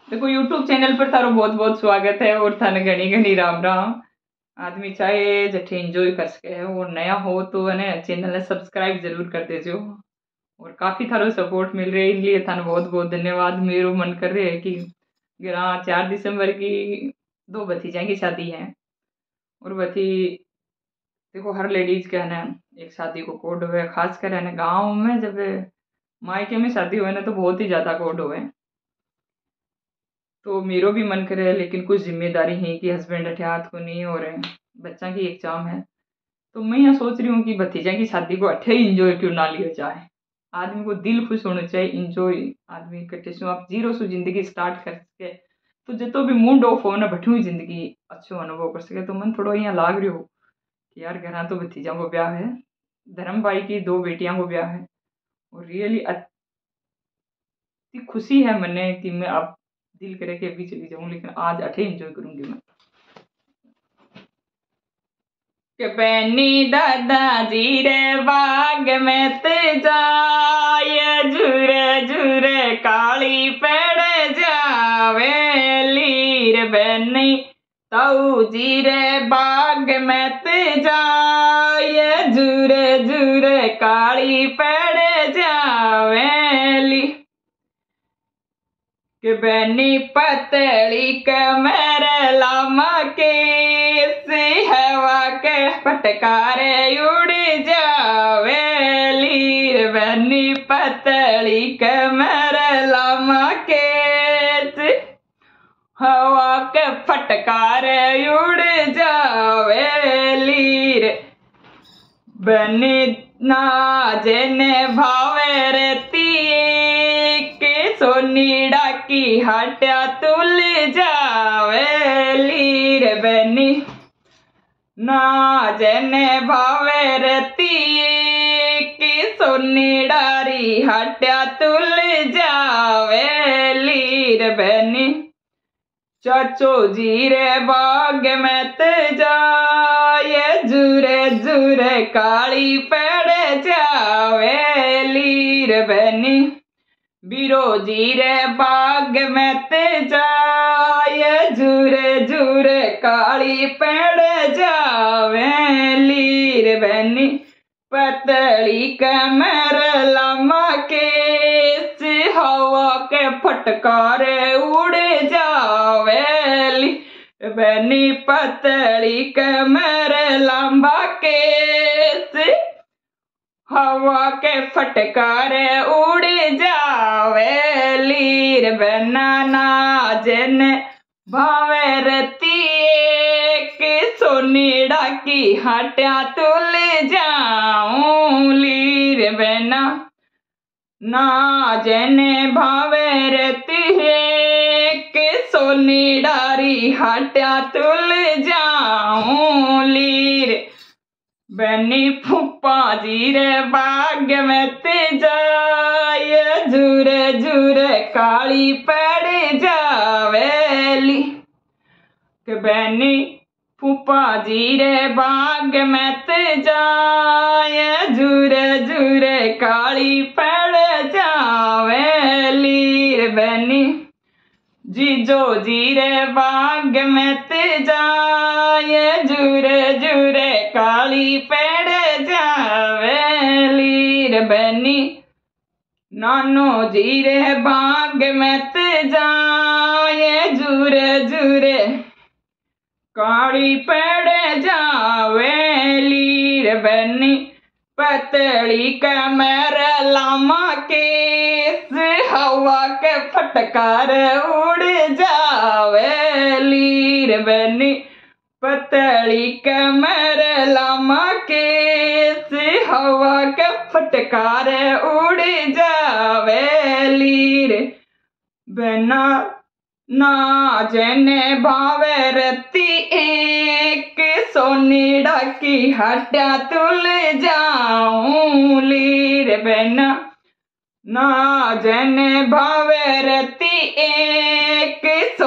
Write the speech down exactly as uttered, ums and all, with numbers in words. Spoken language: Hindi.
देखो यूट्यूब चैनल पर थारो बहुत बहुत स्वागत है और थाने घनी घनी राम राम। आदमी चाहे जठे एंजॉय कर सके और नया हो तो है चैनल ने सब्सक्राइब जरूर कर देजो। और काफी थारो सपोर्ट मिल रही है, इसलिए थाने बहुत बहुत धन्यवाद। मेरो मन कर रहे है कि हाँ चार दिसंबर की दो भतीजा की शादी है और भती देखो हर लेडीज का है ना एक शादी को कोड हुए, खास कर है ना गाँव में जब मायके में शादी हुए ना तो बहुत ही ज्यादा कोड हुए। तो मेरो भी मन करे लेकिन कुछ जिम्मेदारी है कि हस्बैंड अठे को नहीं और बच्चा की एग्जाम है। तो मैं यहाँ सोच रही हूँ कि भतीजा की शादी को अठे ही इंजॉय क्यों ना लिया जाए। आदमी को दिल खुश होना चाहिए, इंजॉय आदमी कटे सो आप जीरो सु जिंदगी स्टार्ट कर सके तो जो भी मूड ऑफ हो ना बठी हुई जिंदगी अच्छो अनुभव कर सके। तो मन थोड़ा यहाँ लाग रही हो कि यार घर तो भतीजा को ब्याह है, धर्म भाई की दो बेटियां को ब्याह है और रियली इतनी खुशी है मने कि मैं अब दिल करे कि अभी चली जाऊं, लेकिन आज अठे एंजॉय करूंगी मैं। के पैनी दादाजी रे बाग में ते जाए झूरे झूरे काली पेड़ जावे लीर बैनी ताऊ जी रे बाग में ते जाए झूरे झूरे काली पेड़ जावे ली के बैनी पतली कमर लामा के से हवा के फटकारे उड़ जावे लीर बैनी पतली कमर लामा के से हवा के फटकारे उड़ जावे लीर बनी नाजने भावे रहती सोनीड़ा की हट्या तुल जावे लीर बनी ना जने भावे रती की सोनीडारी हट्या तुल जावे लीर बनी चाचो जी रे बाग में ते जाए जुरे जुरे काली पेड़ जावे लीर बनी बीरो जी रे बाग में ते जाए झूरे झूरे काली पेड़ जावे लीर बनी पतली कमर लमा के हवा के फटकारे उड़ जावे लीर बनी पतली कमर लंबा के हवा के फटकारे उड़ जावे लीर बनाना जन भावे रती के सोनीड़ा की हट्या तुल जाऊं लीर बना ना जन भावे रती है के सोनीडारी हट्या तुल जाऊं लीर बनी फूफा जी रे बाग में ते जाए झूरे झूरे काली पेड़ जावेली के बनी फूफा जी रे बाग में ते जाए झूरे झूरे काली पेड़ जावेली बनी जीजो जी रे बाग में ते जाए झूरे झूरे काली पेड़ जावे लीर बनी नानो जी रे बाग में ते जाए झूरे झूरे काली पेड़ जावे लीर बनी पतली कमर लामा के हवा के फटकार उड़ जावे लीर बनी पतली कमर लामा के हवा के फटकार उड़ जावे लीर बना ना जने भावे रती एक सोनीड़ा की हट्या तुल जाऊं लीर बना ना जने भावे रती एक